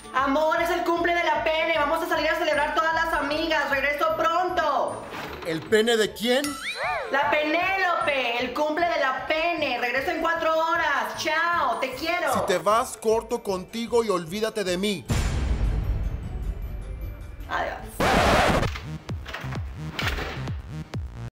Amor, es el cumple de la Pene. Vamos a salir a celebrar todas las amigas. Regreso pronto. ¿El pene de quién? La Penélope, el cumple de la Pene. Regreso en 4 horas. Chao, te quiero. Si te vas, corto contigo y olvídate de mí. Adiós.